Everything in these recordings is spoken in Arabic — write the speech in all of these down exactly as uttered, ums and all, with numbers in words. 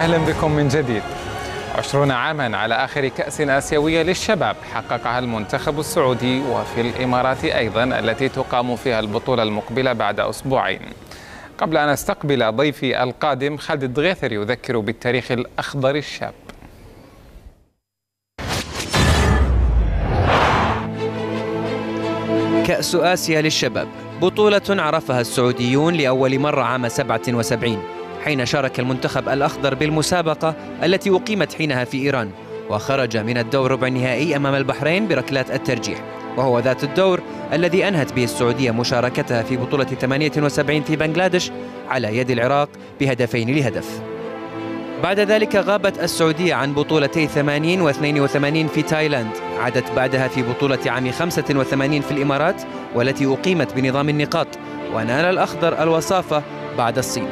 أهلا بكم من جديد. عشرون عاما على آخر كأس آسيوية للشباب حققها المنتخب السعودي، وفي الإمارات أيضا التي تقام فيها البطولة المقبلة بعد أسبوعين. قبل أن أستقبل ضيفي القادم خالد الدغيثر يذكر بالتاريخ الأخضر الشاب. كأس آسيا للشباب، بطولة عرفها السعوديون لأول مرة عام سبعة وسبعين حين شارك المنتخب الأخضر بالمسابقة التي أقيمت حينها في إيران، وخرج من الدور ربع النهائي أمام البحرين بركلات الترجيح، وهو ذات الدور الذي أنهت به السعودية مشاركتها في بطولة ثمانية وسبعين في بنغلاديش على يد العراق بهدفين لهدف. بعد ذلك غابت السعودية عن بطولتي ثمانين واثنين وثمانين في تايلاند، عادت بعدها في بطولة عام خمسة وثمانين في الإمارات والتي أقيمت بنظام النقاط، ونال الأخضر الوصافة بعد الصين.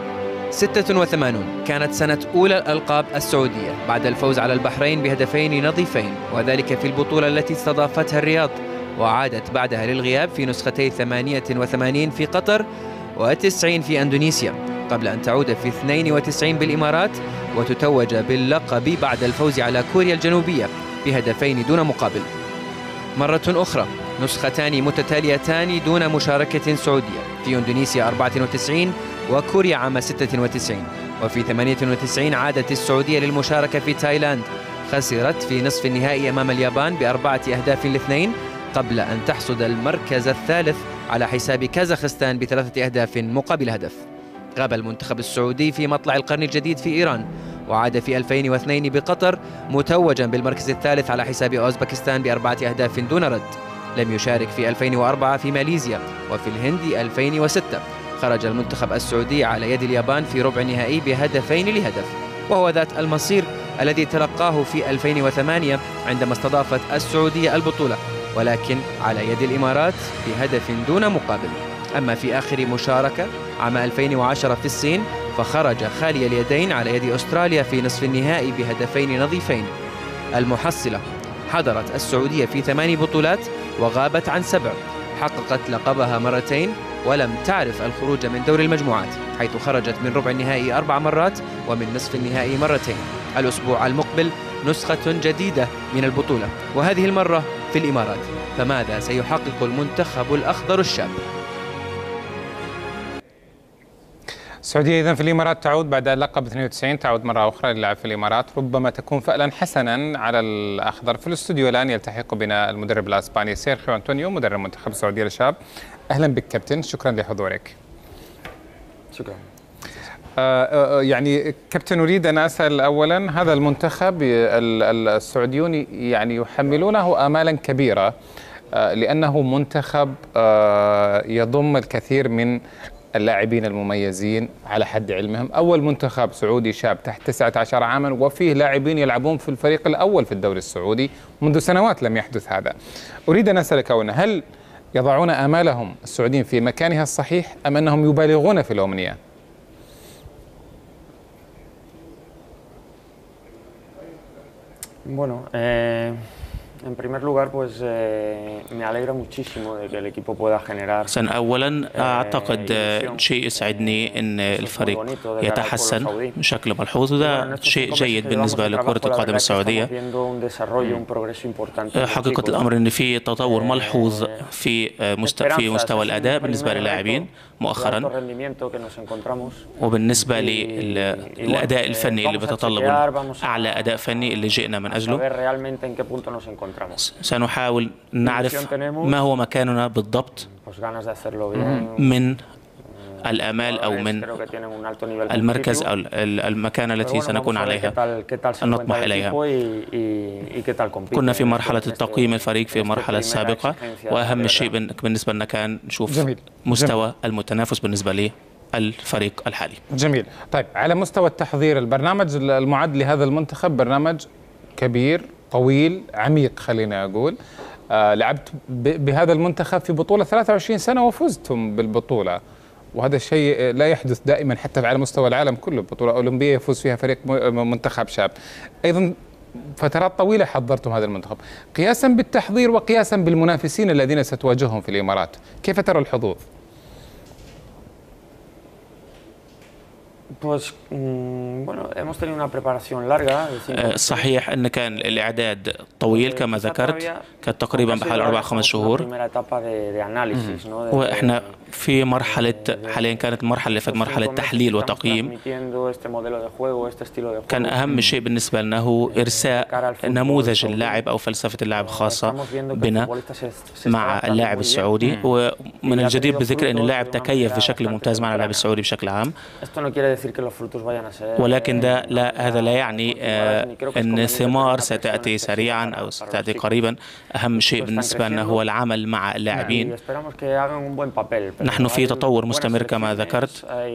ستة وثمانين كانت سنة أولى الألقاب السعودية بعد الفوز على البحرين بهدفين نظيفين، وذلك في البطولة التي استضافتها الرياض، وعادت بعدها للغياب في نسختي ثمانية وثمانين في قطر وتسعين في أندونيسيا، قبل أن تعود في اثنين وتسعين بالإمارات وتتوج باللقب بعد الفوز على كوريا الجنوبية بهدفين دون مقابل. مرة أخرى نسختان متتاليتان دون مشاركة سعودية، في أندونيسيا أربعة وتسعين وكوريا عام ستة وتسعين، وفي ثمانية وتسعين عادت السعودية للمشاركة في تايلاند، خسرت في نصف النهائي أمام اليابان بأربعة أهداف لاثنين قبل أن تحصد المركز الثالث على حساب كازاخستان بثلاثة أهداف مقابل هدف. غاب المنتخب السعودي في مطلع القرن الجديد في إيران، وعاد في ألفين واثنين بقطر متوجا بالمركز الثالث على حساب أوزبكستان بأربعة أهداف دون رد. لم يشارك في ألفين وأربعة في ماليزيا، وفي الهند ألفين وستة خرج المنتخب السعودي على يد اليابان في ربع النهائي بهدفين لهدف، وهو ذات المصير الذي تلقاه في ألفين وثمانية عندما استضافت السعودية البطولة، ولكن على يد الإمارات بهدف دون مقابل. أما في آخر مشاركة عام ألفين وعشرة في الصين فخرج خالي اليدين على يد أستراليا في نصف النهائي بهدفين نظيفين. المحصلة: حضرت السعودية في ثماني بطولات وغابت عن سبع، حققت لقبها مرتين ولم تعرف الخروج من دور المجموعات، حيث خرجت من ربع النهائي أربع مرات ومن نصف النهائي مرتين. الأسبوع المقبل نسخة جديدة من البطولة، وهذه المرة في الإمارات، فماذا سيحقق المنتخب الأخضر الشاب؟ السعودية إذن في الإمارات تعود بعد اللقب اثنين وتسعين، تعود مرة أخرى للعب في الإمارات، ربما تكون فألا حسنا على الأخضر. في الاستوديو الآن يلتحق بنا المدرب الأسباني سيرخيو أنطونيو مدرب منتخب السعودية للشباب. أهلا بك كابتن، شكرا لحضورك. شكرا. آه يعني كابتن، أريد أن أسأل أولا، هذا المنتخب السعوديون يعني يحملونه آمالا كبيرة آه لأنه منتخب آه يضم الكثير من اللاعبين المميزين، على حد علمهم أول منتخب سعودي شاب تحت تسعة عشر عاما وفيه لاعبين يلعبون في الفريق الأول في الدوري السعودي، منذ سنوات لم يحدث هذا. أريد أن أسألك هنا، هل يضعون آمالهم السعوديين في مكانها الصحيح أم أنهم يبالغون في الأمنية؟ Bueno, eh... En primer lugar, pues me alegra muchísimo de que el equipo pueda generar. سن أولا أعتقد شيء يسعدني أن الفريق يتحسن بشكل ملحوظ، وده شيء جيد بالنسبة لكرة القدم السعودية. حقيقة الأمر أن في تطور ملحوظ في في مستوى الأداء بالنسبة للاعبين مؤخرا، وبالنسبة للأداء الفني اللي بيتطلب أعلى أداء فني اللي جئنا من أجله. سنحاول نعرف ما هو مكاننا بالضبط من الآمال أو من المركز أو المكان التي سنكون عليها نطمح إليها. كنا في مرحلة التقييم الفريق في المرحلة السابقة، وأهم شيء بالنسبة لنا كان نشوف جميل. مستوى جميل. المتنافس بالنسبة لي الفريق الحالي. جميل. طيب، على مستوى التحضير، البرنامج المعد لهذا المنتخب برنامج كبير طويل عميق، خلينا أقول. آه لعبت بهذا المنتخب في بطولة ثلاثة وعشرين سنة وفزتم بالبطولة، وهذا الشيء لا يحدث دائما حتى على مستوى العالم كله. بطولة أولمبية يفوز فيها فريق منتخب شاب. أيضا فترات طويلة حضرتم هذا المنتخب. قياسا بالتحضير وقياسا بالمنافسين الذين ستواجههم في الإمارات، كيف ترى الحظوظ؟ صحيح أن كان الإعداد طويل كما ذكرت، كان تقريبا بحوالي أربع خمس شهور، وإحنا في مرحلة حاليا كانت مرحلة في مرحلة تحليل وتقييم. كان أهم شيء بالنسبة لنا هو إرساء نموذج اللاعب أو فلسفة اللاعب خاصة بنا مع اللاعب السعودي، ومن الجدير بالذكر أن اللاعب تكيف بشكل ممتاز مع اللاعب السعودي بشكل عام. ولكن ده لا هذا لا يعني أن الثمار ستأتي سريعا أو ستأتي قريبا. أهم شيء بالنسبة لنا هو العمل مع اللاعبين. نحن في تطور مستمر كما ذكرت.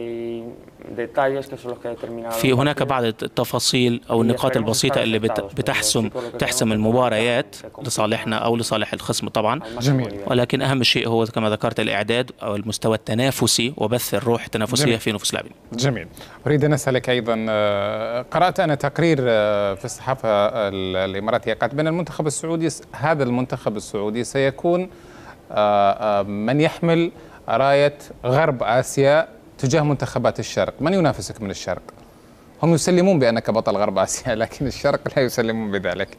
في هناك بعض التفاصيل أو النقاط البسيطة اللي بتحسم تحسم المباريات لصالحنا أو لصالح الخصم طبعا. جميل. ولكن أهم شيء هو كما ذكرت الإعداد أو المستوى التنافسي وبث الروح التنافسية جميل. في نفوس اللاعبين. جميل. أريد أن أسألك أيضا، قرأت أنا تقرير في الصحافة الإماراتية قالت بأن المنتخب السعودي هذا المنتخب السعودي سيكون من يحمل راية غرب آسيا تجاه منتخبات الشرق. من ينافسك من الشرق؟ هم يسلمون بأنك بطل غرب آسيا، لكن الشرق لا يسلمون بذلك.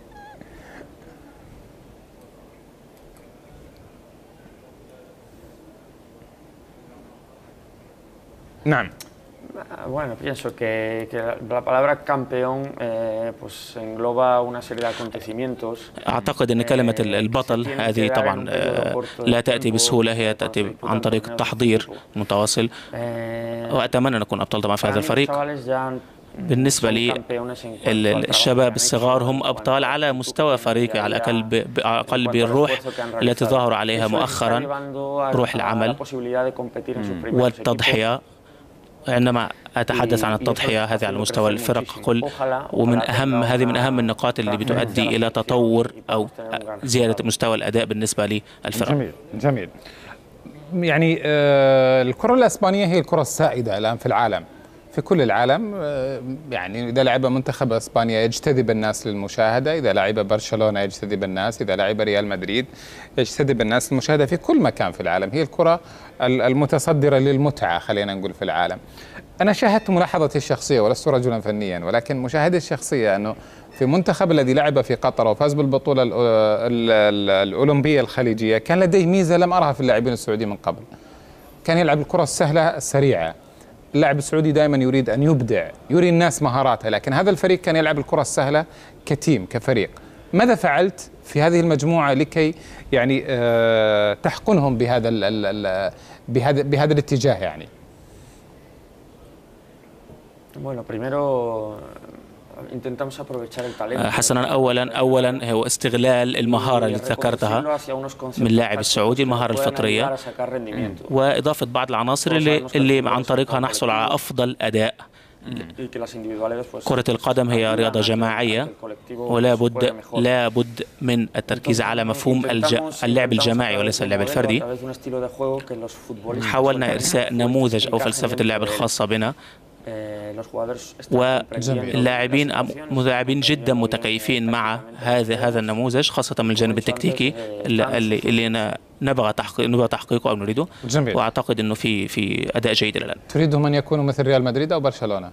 نعم. Bueno, pienso que, que la palabra campeón eh, pues engloba una serie de acontecimientos. أعتقد أن كلمة البطل هذه طبعا لا تأتي بسهولة، هي تأتي عن طريق التحضير المتواصل، وأتمنى أن نكون أبطال طبعا في هذا الفريق. بالنسبة لي الشباب الصغار هم أبطال على مستوى فريقي، على الأقل أقل بالروح التي ظهروا عليها مؤخرا، روح العمل والتضحية. عندما أتحدث عن التضحية هذه على مستوى الفرق كل، ومن أهم هذه من أهم النقاط اللي بتؤدي إلى تطور أو زيادة مستوى الأداء بالنسبة للفرق. جميل جميل. يعني آه الكرة الإسبانية هي الكرة السائدة الآن في العالم، في كل العالم. آه يعني إذا لعب منتخب إسبانيا يجتذب الناس للمشاهدة، إذا لعب برشلونة يجتذب الناس، إذا لعب ريال مدريد يجتذب الناس للمشاهدة في كل مكان في العالم. هي الكرة المتصدرة للمتعة خلينا نقول في العالم. أنا شاهدت ملاحظتي الشخصية ولست رجلا فنيا، ولكن مشاهدتي الشخصية أنه في منتخب الذي لعب في قطر وفاز بالبطولة الأولمبية الخليجية كان لديه ميزة لم أرها في اللاعبين السعوديين من قبل. كان يلعب الكرة السهلة السريعة. اللاعب السعودي دائما يريد أن يبدع، يري الناس مهاراته، لكن هذا الفريق كان يلعب الكرة السهلة كتيم كفريق. ماذا فعلت في هذه المجموعة لكي يعني أه تحقنهم بهذا ال ال بهذا بهذا الاتجاه يعني؟ حسنا، اولا اولا هو استغلال المهاره اللي ذكرتها من اللاعب السعودي، المهاره الفطريه، واضافه بعض العناصر اللي اللي عن طريقها نحصل على افضل اداء. كرة القدم هي رياضة جماعية، ولا بد لا بد من التركيز على مفهوم اللعب الجماعي وليس اللعب الفردي. حاولنا إرساء نموذج أو فلسفة اللعب الخاصة بنا، واللاعبين ملاعبين جدا متكيفين مع هذا هذا النموذج، خاصة من الجانب التكتيكي اللي اللي نبغى تحقيق نبغى تحقيقه أو نريده. جميل. وأعتقد إنه في في أداء جيد الآن. تريدهم أن يكونوا مثل ريال مدريد أو برشلونة؟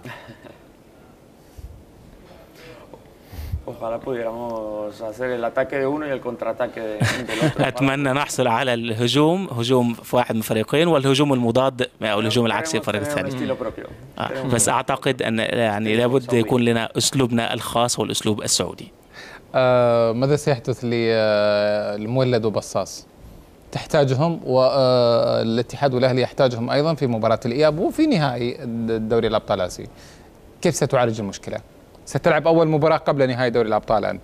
أتمنى نحصل على الهجوم هجوم في واحد من الفريقين، والهجوم المضاد أو الهجوم العكسي الفريق الثاني. آه. بس أعتقد أن يعني لابد يكون لنا أسلوبنا الخاص والأسلوب السعودي. آه ماذا سيحدث للمولد وبصاص؟ تحتاجهم، والاتحاد والأهلي يحتاجهم أيضا في مباراة الإياب وفي نهائي دوري الأبطال الآسيوي. كيف ستعالج المشكلة؟ ستلعب أول مباراة قبل نهائي دوري الأبطال أنت؟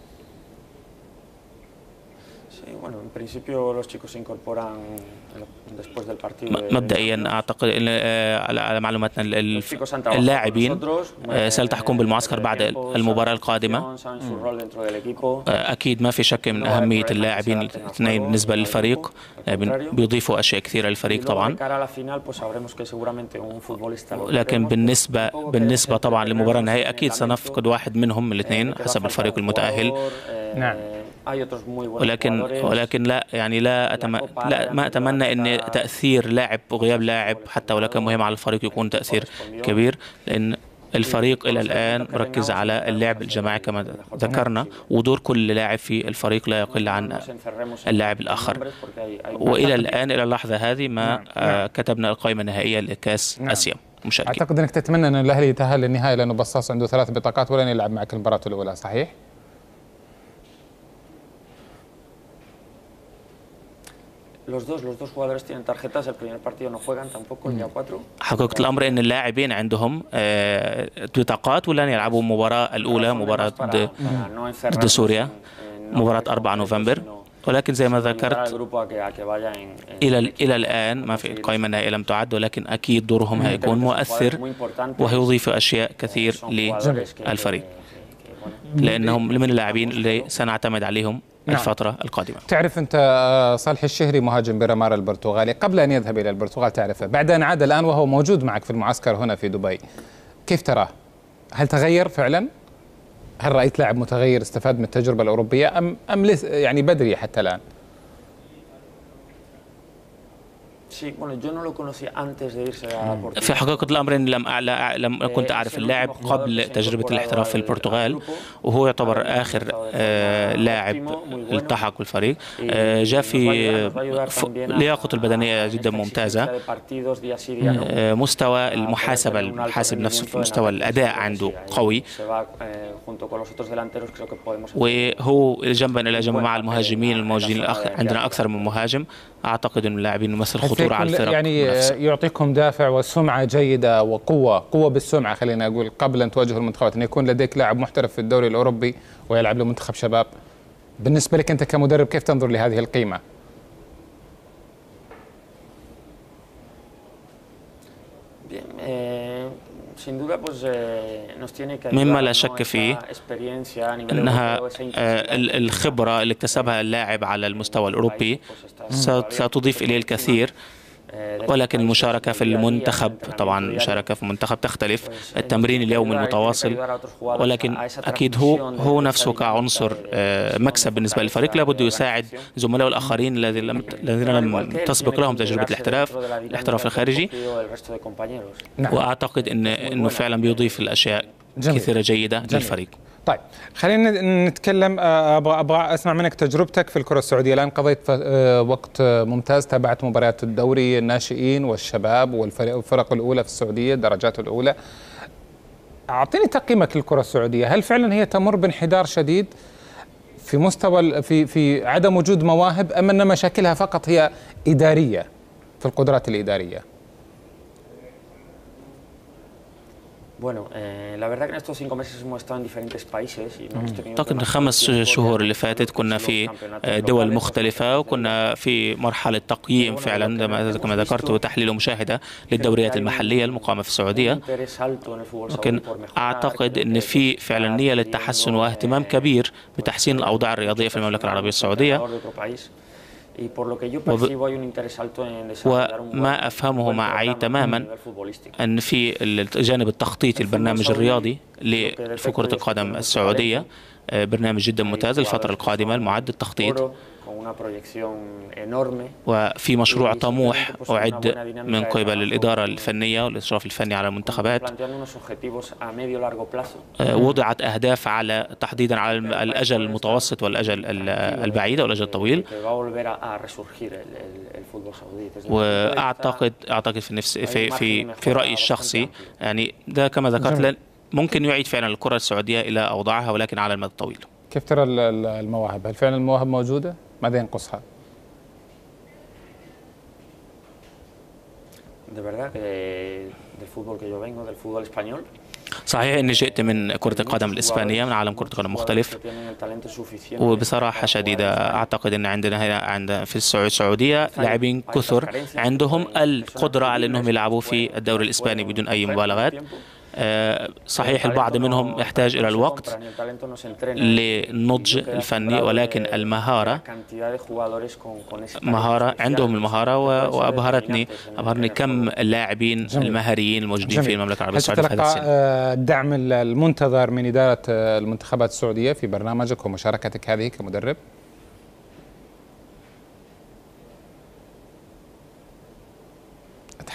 مبدئيا أعتقد على معلوماتنا اللاعبين سيلتحقون بالمعسكر بعد المباراة القادمة. أكيد ما في شك من أهمية اللاعبين الاثنين بالنسبة للفريق، بيضيفوا أشياء كثيرة للفريق طبعا. لكن بالنسبة بالنسبة طبعا للمباراة النهائية أكيد سنفقد واحد منهم الاثنين حسب الفريق المتأهل. نعم. ولكن ولكن لا يعني لا أتم... لا ما أتمنى أن تأثير لاعب وغياب لاعب حتى ولو كان مهم على الفريق يكون تأثير كبير، لأن الفريق إلى الآن مركز على اللعب الجماعي كما ذكرنا، ودور كل لاعب في الفريق لا يقل عن اللاعب الآخر. وإلى الآن إلى اللحظة هذه ما كتبنا القائمة النهائية لكأس آسيا مشاركين. أعتقد أنك تتمنى أن الأهلي يتأهل للنهائي لأنه بصاص عنده ثلاث بطاقات ولن يلعب معك المباراة الأولى، صحيح؟ حقيقة الأمر أن اللاعبين عندهم بطاقات ولن يلعبوا المباراة الأولى مباراة ضد سوريا مباراة أربعة نوفمبر، ولكن زي ما ذكرت إلى إلى الآن ما في القائمة النهائية لم تعد، ولكن أكيد دورهم هيكون مؤثر وهيضيف أشياء كثير للفريق لأنهم من اللاعبين اللي سنعتمد عليهم الفترة القادمة. تعرف أنت صالح الشهري مهاجم بيرامار البرتغالي قبل أن يذهب إلى البرتغال، تعرفه بعد أن عاد الآن وهو موجود معك في المعسكر هنا في دبي، كيف تراه؟ هل تغير فعلا؟ هل رأيت لاعب متغير استفاد من التجربة الأوروبية أم أم لسه يعني بدري حتى الآن؟ في حقيقة الأمر إن لم أعلى لم كنت أعرف اللاعب قبل تجربة الاحتراف في البرتغال، وهو يعتبر آخر آه لاعب التحق بالفريق. آه جاء في لياقته البدنية جدا ممتازة، آه مستوى المحاسبة المحاسب نفسه في مستوى الأداء عنده قوي، وهو جنبا إلى جنب مع المهاجمين الموجودين عندنا أكثر من مهاجم. أعتقد أن اللاعبين يمثل خطورة على الفرق يعني منافسة. يعطيكم دافع وسمعة جيدة وقوة قوة بالسمعة، خلينا أقول قبل أن تواجهوا المنتخبات، أن يكون لديك لاعب محترف في الدوري الأوروبي ويلعب لمنتخب شباب. بالنسبة لك أنت كمدرب كيف تنظر لهذه القيمة؟ مما لا شك فيه أنها الخبرة اللي اكتسبها اللاعب على المستوى الأوروبي ستضيف إليه الكثير، ولكن المشاركة في المنتخب طبعا المشاركة في المنتخب تختلف، التمرين اليومي المتواصل، ولكن أكيد هو هو نفسه كعنصر مكسب بالنسبة للفريق لابد يساعد زملائه الآخرين الذين لم تسبق لهم تجربة الاحتراف الاحتراف الخارجي. وأعتقد إن إنه فعلا بيضيف الأشياء كثيرة جيدة جميل. للفريق. طيب خلينا نتكلم، ابغى ابغى اسمع منك تجربتك في الكرة السعودية. الان قضيت وقت ممتاز، تابعت مباريات الدوري الناشئين والشباب والفرق الاولى في السعودية الدرجات الاولى. اعطيني تقييمك للكرة السعودية، هل فعلا هي تمر بانحدار شديد في مستوى في في عدم وجود مواهب ام ان مشاكلها فقط هي إدارية في القدرات الإدارية؟ أعتقد الخمس شهور اللي فاتت كنا في دول مختلفة وكنا في مرحلة تقييم فعلا كما ذكرت وتحليل ومشاهدة للدوريات المحلية المقامة في السعودية، لكن أعتقد أن في فعلا نية للتحسن واهتمام كبير بتحسين الأوضاع الرياضية في المملكة العربية السعودية. وما أفهمه معي تماما أن في الجانب التخطيطي البرنامج الرياضي لكرة القدم السعودية برنامج جدا ممتاز الفترة القادمة المعد التخطيط، وفي مشروع طموح أعد من قبل الإدارة الفنية والإشراف الفني على المنتخبات. وضعت أهداف على تحديدا على الأجل المتوسط والأجل البعيد والأجل الطويل، وأعتقد أعتقد في نفس في في في رأيي الشخصي يعني ده كما ذكرت ممكن يعيد فعلا الكرة السعودية إلى أوضاعها ولكن على المدى الطويل. كيف ترى المواهب؟ هل فعلا المواهب موجودة؟ ماذا ينقصها؟ صحيح أني جئت من كرة القدم الإسبانية من عالم كرة القدم مختلف، وبصراحة شديدة أعتقد أن عندنا هنا عند في السعودية لاعبين كثر عندهم القدرة على أنهم يلعبوا في الدوري الإسباني بدون أي مبالغات. صحيح البعض منهم يحتاج إلى الوقت للنضج الفني، ولكن المهارة مهارة عندهم المهارة، وأبهرتني أبهرني كم اللاعبين المهاريين الموجودين في المملكة العربية السعودية في هذا السن. الدعم المنتظر من إدارة المنتخبات السعودية في برنامجك ومشاركتك هذه كمدرب؟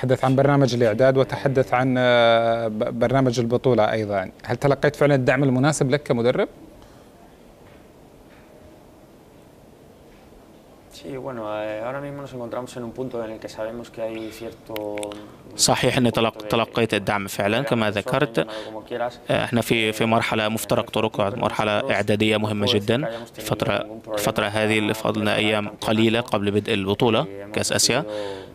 تحدث عن برنامج الإعداد وتحدث عن برنامج البطولة أيضا. هل تلقيت فعلا الدعم المناسب لك كمدرب؟ صحيح أني تلقيت الدعم فعلا كما ذكرت. احنا في في مرحلة مفترق طرق، مرحلة إعدادية مهمة جدا. الفترة الفترة هذه اللي فضلنا أيام قليلة قبل بدء البطولة كأس آسيا.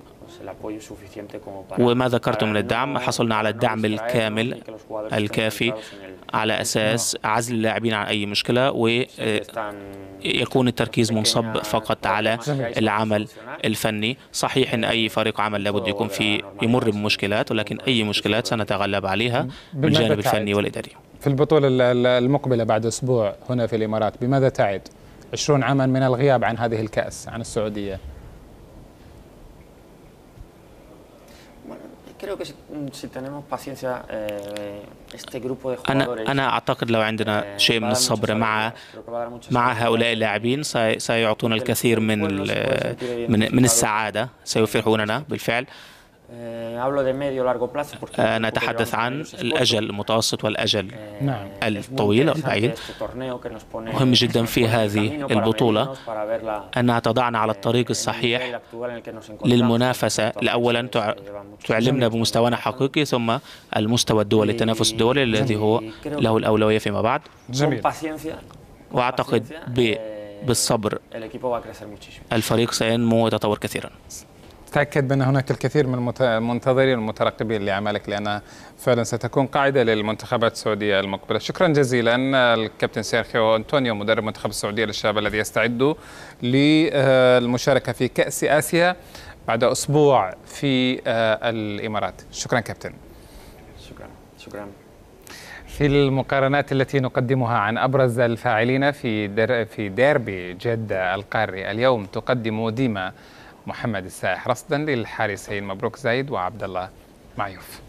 وما ذكرت من الدعم، حصلنا على الدعم الكامل الكافي على أساس عزل اللاعبين عن أي مشكلة، ويكون التركيز منصب فقط على العمل الفني. صحيح أن أي فريق عمل لابد يكون فيه يمر بمشكلات، ولكن أي مشكلات سنتغلب عليها بالجانب الفني والإداري. في البطولة المقبلة بعد أسبوع هنا في الإمارات، بماذا تعد؟ عشرون عاما من الغياب عن هذه الكأس، عن السعودية. أنا أنا أعتقد لو عندنا شيء من الصبر مع مع هؤلاء اللاعبين سيعطونا الكثير من من من السعادة، سيفرحوننا بالفعل. أنا أتحدث عن الأجل المتوسط والأجل الطويل والبعيد. مهم جدا في هذه البطولة أنها تضعنا على الطريق الصحيح للمنافسة. لأولا تعلمنا بمستوانا الحقيقي، ثم المستوى الدولي، التنافس الدولي الذي هو له الأولوية فيما بعد. جميل. وأعتقد بالصبر الفريق سينمو ويتطور كثيرا. تأكد بأن هناك الكثير من المنتظرين والمترقبين لعملك، لأنها فعلا ستكون قاعدة للمنتخبات السعودية المقبلة. شكرا جزيلا الكابتن سيرخيو أنطونيو مدرب منتخب السعودية للشباب الذي يستعد للمشاركة في كأس آسيا بعد أسبوع في الإمارات. شكرا كابتن. شكرا شكرا. في المقارنات التي نقدمها عن أبرز الفاعلين في در في ديربي جدة القاري اليوم، تقدم ديما محمد السائح رصدا للحارسين مبروك زايد وعبد الله معيوف.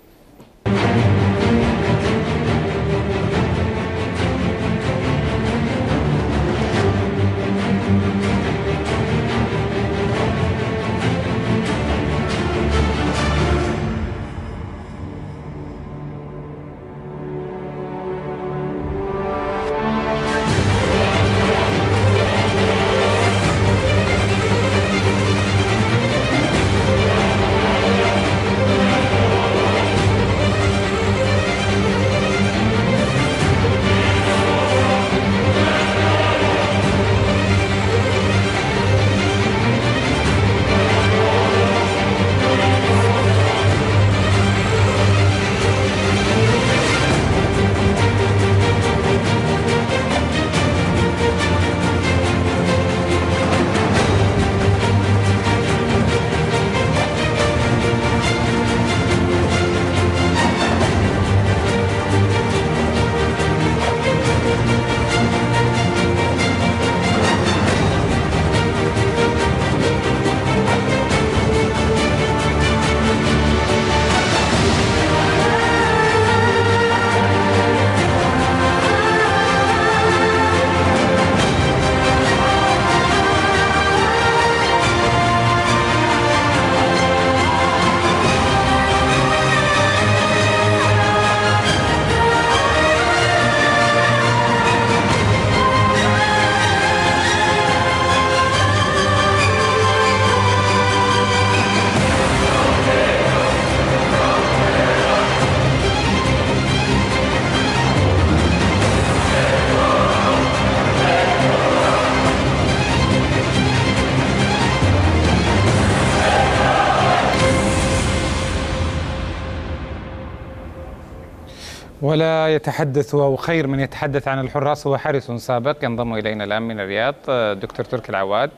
ولا يتحدث أو خير من يتحدث عن الحراس هو حارس سابق ينضم إلينا الآن من الرياض، دكتور تركي العواد،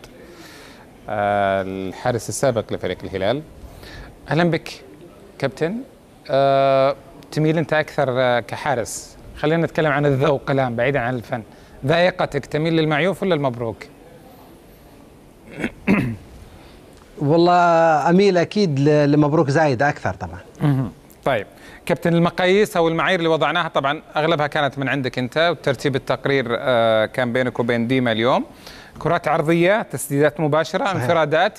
الحارس السابق لفريق الهلال. أهلا بك كابتن. أه تميل أنت أكثر كحارس، خلينا نتكلم عن الذوق الآن بعيدا عن الفن، ذائقتك تميل للمعيوف ولا المبروك؟ والله أميل أكيد لمبروك زايد أكثر طبعا. طيب كابتن، المقاييس أو المعايير اللي وضعناها طبعا أغلبها كانت من عندك أنت، وترتيب التقرير كان بينك وبين ديما اليوم. كرات عرضية، تسديدات مباشرة، صحيح. انفرادات،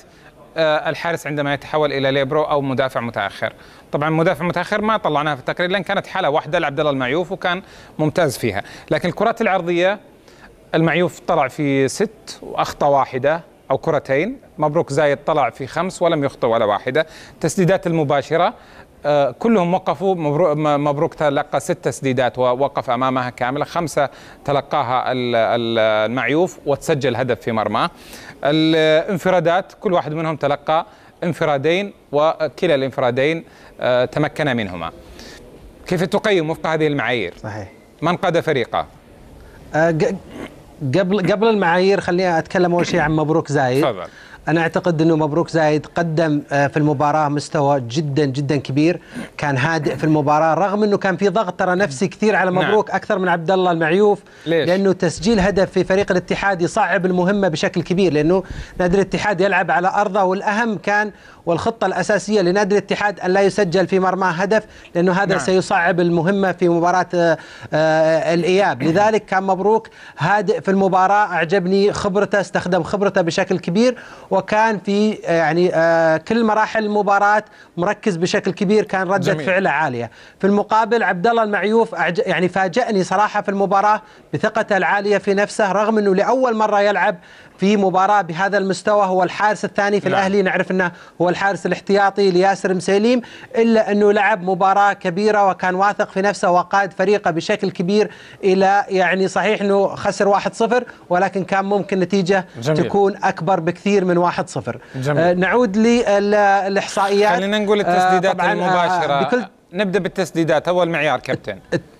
والحارس عندما يتحول الى ليبرو او مدافع متاخر. طبعا مدافع متاخر ما طلعناها في التقرير لان كانت حاله واحده لعبد الله المعيوف وكان ممتاز فيها، لكن الكرات العرضيه المعيوف طلع في ست واخطا واحده او كرتين، مبروك زايد طلع في خمس ولم يخطئ ولا واحده. تسديدات المباشره آه كلهم وقفوا، مبروك تلقى ست تسديدات ووقف امامها كامله، خمسه تلقاها المعيوف وتسجل هدف في مرماه. الانفرادات كل واحد منهم تلقى انفرادين وكلا الانفرادين آه تمكن منهما. كيف تقيم وفق هذه المعايير؟ صحيح. من قاد فريقه؟ آه قبل قبل المعايير خليني اتكلم اول شيء عن مبروك زايد. تفضل. أنا أعتقد أنه مبروك زايد قدم في المباراة مستوى جدا جدا كبير، كان هادئ في المباراة رغم أنه كان في ضغط ترى نفسي كثير على مبروك. نعم. أكثر من عبد الله المعيوف. ليش؟ لأنه تسجيل هدف في فريق الاتحاد يصعب المهمة بشكل كبير، لأنه نادي الاتحاد يلعب على أرضه، والأهم كان والخطة الأساسية لنادي الاتحاد أن لا يسجل في مرماه هدف، لأنه هذا نعم. سيصعب المهمة في مباراة الإياب. لذلك كان مبروك هادئ في المباراة، أعجبني خبرته، استخدم خبرته بشكل كبير، وكان في يعني كل مراحل المباراة مركز بشكل كبير، كان ردة فعله عالية. في المقابل عبد الله المعيوف يعني فاجأني صراحة في المباراة بثقته العالية في نفسه، رغم أنه لأول مرة يلعب في مباراة بهذا المستوى، هو الحارس الثاني في نعم. الأهلي، نعرف أنه هو الحارس الاحتياطي لياسر مسيليم، إلا أنه لعب مباراة كبيرة وكان واثق في نفسه وقاد فريقه بشكل كبير إلى يعني صحيح أنه خسر واحد صفر، ولكن كان ممكن نتيجة جميل. تكون أكبر بكثير من واحد صفر. آه نعود للإحصائيات. خلينا نقول التسديدات آه المباشرة. آه بكل نبدأ بالتسديدات، أول معيار كابتن.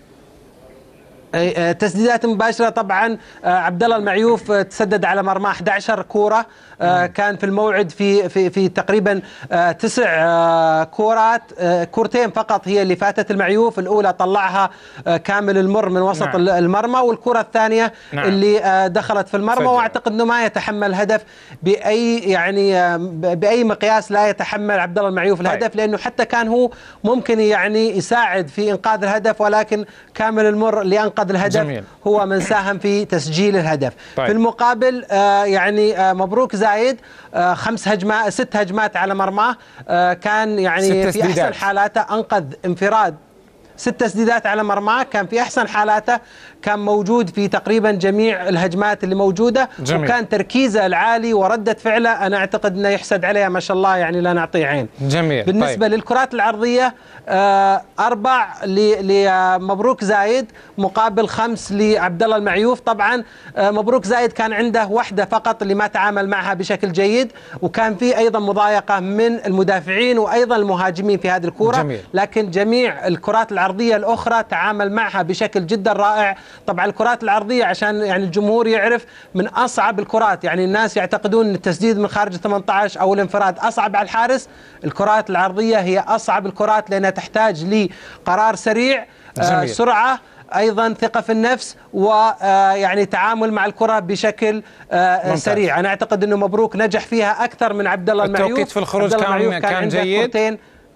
تسديدات مباشرة طبعا عبد الله المعيوف تسدد على مرمى أحد عشر كورة، كان في الموعد في في في تقريبا تسع كورات، كورتين فقط هي اللي فاتت المعيوف، الأولى طلعها كامل المر من وسط نعم. المرمى، والكرة الثانية نعم. اللي دخلت في المرمى، واعتقد انه ما يتحمل هدف بأي يعني بأي مقياس، لا يتحمل عبد الله المعيوف الهدف طيب. لأنه حتى كان هو ممكن يعني يساعد في إنقاذ الهدف، ولكن كامل المر اللي أنقذ الهدف جميل. هو من ساهم في تسجيل الهدف. طيب. في المقابل آه يعني آه مبروك زايد آه خمس هجمات ست هجمات على مرماه، آه كان يعني في أحسن حالاته أنقذ انفراد، ست تسديدات على مرماه، كان في أحسن حالاته، كان موجود في تقريبا جميع الهجمات اللي موجودة جميل. وكان تركيزه العالي وردة فعله أنا أعتقد أنه يحسد عليها ما شاء الله، يعني لا نعطيه عين. جميل. بالنسبة طيب. للكرات العرضية آه أربع لمبروك زايد مقابل خمس لعبد الله المعيوف. طبعا آه مبروك زايد كان عنده واحدة فقط اللي ما تعامل معها بشكل جيد، وكان في أيضا مضايقة من المدافعين وأيضا المهاجمين في هذه الكرة جميل. لكن جميع الكرات العرضية الأخرى تعامل معها بشكل جدا رائع. طبعا الكرات العرضية عشان يعني الجمهور يعرف من أصعب الكرات، يعني الناس يعتقدون أن التسديد من خارج ثمانية عشر أو الانفراد أصعب على الحارس، الكرات العرضية هي أصعب الكرات لأنها تحتاج لقرار سريع، آه سرعة، أيضا ثقة في النفس، ويعني تعامل مع الكرة بشكل آه سريع. أنا أعتقد أنه مبروك نجح فيها أكثر من عبد الله المعيوف. التوقيت في الخروج كان, كان, كان جيد،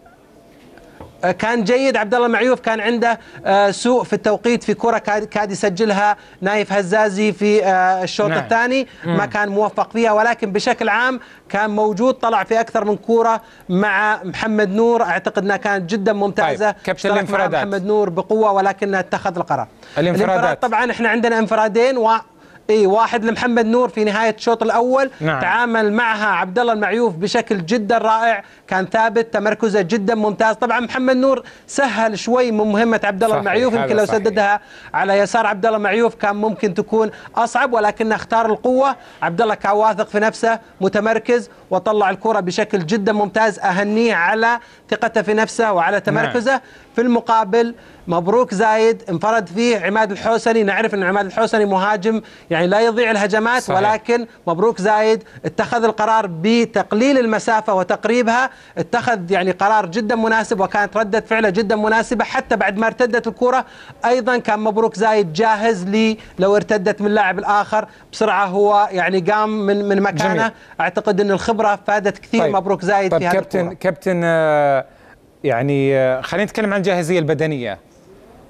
كان جيد. عبد الله المعيوف كان عنده سوء في التوقيت في كرة كاد يسجلها نايف هزازي في الشوط نعم. الثاني ما كان موفق فيها، ولكن بشكل عام كان موجود، طلع في أكثر من كرة مع محمد نور، أعتقد أنها كانت جدا ممتازة. طيب. كابتن الانفرادات محمد نور بقوة ولكنه اتخذ القرار. الانفرادات. الانفراد طبعا احنا عندنا انفرادين و اي واحد لمحمد نور في نهايه الشوط الاول نعم. تعامل معها عبد الله المعيوف بشكل جدا رائع، كان ثابت، تمركزه جدا ممتاز. طبعا محمد نور سهل شوي من مهمه عبد الله المعيوف، يمكن لو سددها على يسار عبد الله المعيوف كان ممكن تكون اصعب، ولكنه اختار القوه. عبد الله كان واثق في نفسه، متمركز، وطلع الكره بشكل جدا ممتاز. اهنيه على ثقته في نفسه وعلى تمركزه نعم. في المقابل مبروك زايد انفرد فيه عماد الحوسني، نعرف ان عماد الحوسني مهاجم يعني لا يضيع الهجمات صحيح. ولكن مبروك زايد اتخذ القرار بتقليل المسافة وتقريبها، اتخذ يعني قرار جدا مناسب، وكانت ردة فعله جدا مناسبة. حتى بعد ما ارتدت الكرة ايضا كان مبروك زايد جاهز لي لو ارتدت من اللاعب الاخر بسرعة، هو يعني قام من من مكانه جميل. اعتقد ان الخبرة فادت كثير طيب. مبروك زايد طيب في هذه كابتن الكرة. كابتن آه يعني آه خلينا نتكلم عن الجاهزية البدنية.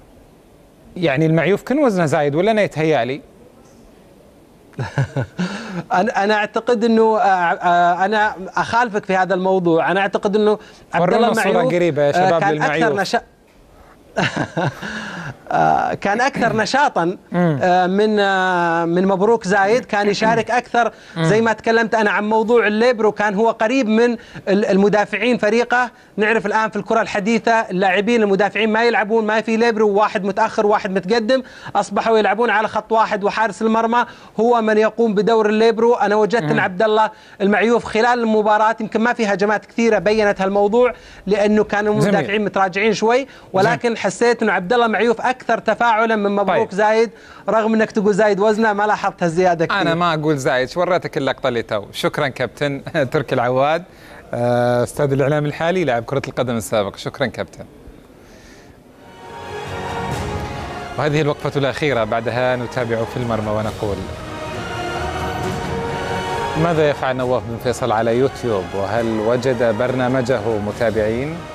يعني المعيوف كان وزنه زايد ولا انا يتهيأ لي؟ انا انا اعتقد انه انا اخالفك في هذا الموضوع. انا اعتقد انه عبد الله المعيوف قريبه يا شباب كان اكثر نشاط كان أكثر نشاطا من من مبروك زايد، كان يشارك أكثر زي ما تكلمت أنا عن موضوع الليبرو، كان هو قريب من المدافعين فريقه. نعرف الآن في الكرة الحديثة اللاعبين المدافعين ما يلعبون، ما في ليبرو، واحد متأخر واحد متقدم، أصبحوا يلعبون على خط واحد، وحارس المرمى هو من يقوم بدور الليبرو. أنا وجدت أن عبد الله المعيوف خلال المباراة يمكن ما في هجمات كثيرة بينت هالموضوع لأنه كانوا المدافعين متراجعين شوي، ولكن حسيت أنه عبد الله المعيوف أكثر تفاعلا من مبروك طيب. زايد، رغم أنك تقول زايد وزنه ما لاحظت هالزيادة كثير. أنا ما أقول زايد، وريتك اللقطة اللي تو. شكرا كابتن تركي العواد أستاذ الإعلام الحالي لاعب كرة القدم السابق. شكرا كابتن. وهذه الوقفة الأخيرة، بعدها نتابع في المرمى ونقول ماذا يفعل نواف بن فيصل على يوتيوب، وهل وجد برنامجه متابعين؟